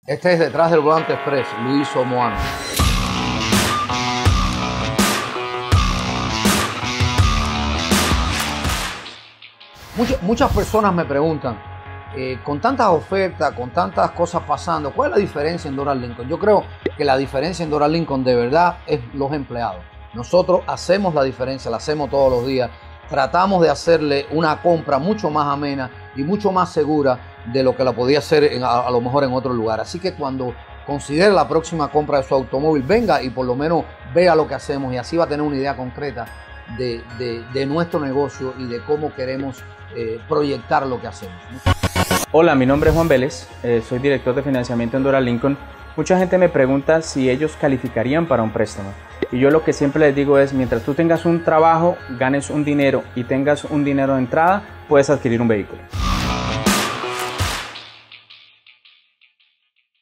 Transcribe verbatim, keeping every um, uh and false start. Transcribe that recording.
Este es Detrás del Volante Express, Luis Omoano. Muchas, muchas personas me preguntan, eh, con tantas ofertas, con tantas cosas pasando, ¿cuál es la diferencia en Doral Lincoln? Yo creo que la diferencia en Doral Lincoln de verdad es los empleados. Nosotros hacemos la diferencia, la hacemos todos los días. Tratamos de hacerle una compra mucho más amena y mucho más segura de lo que la podía hacer en, a, a lo mejor en otro lugar. Así que cuando considere la próxima compra de su automóvil, venga y por lo menos vea lo que hacemos y así va a tener una idea concreta de, de, de nuestro negocio y de cómo queremos eh, proyectar lo que hacemos, ¿no? Hola, mi nombre es Juan Vélez, eh, soy director de financiamiento en Doral Lincoln. Mucha gente me pregunta si ellos calificarían para un préstamo. Y yo lo que siempre les digo es, mientras tú tengas un trabajo, ganes un dinero y tengas un dinero de entrada, puedes adquirir un vehículo.